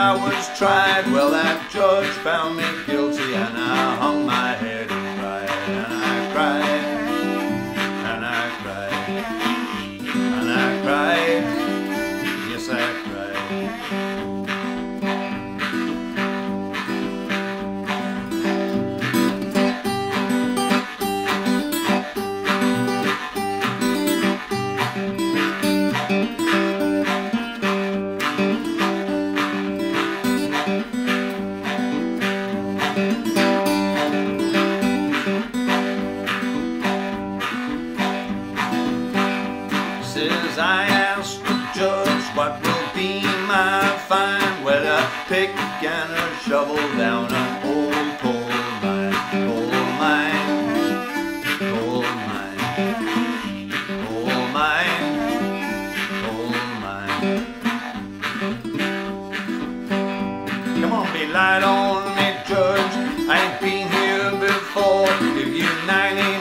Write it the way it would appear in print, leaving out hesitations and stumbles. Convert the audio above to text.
I was tried, well, that judge found me guilty, and I hung my head and cried, and I cried, and I cried, and I cried, yes, I cried. Says I asked the judge what will be my fine, well, a pick and a shovel down an old coal mine, coal mine, coal mine, coal mine, coal mine. Come on, be light on me, judge, I ain't been here before. Give you 90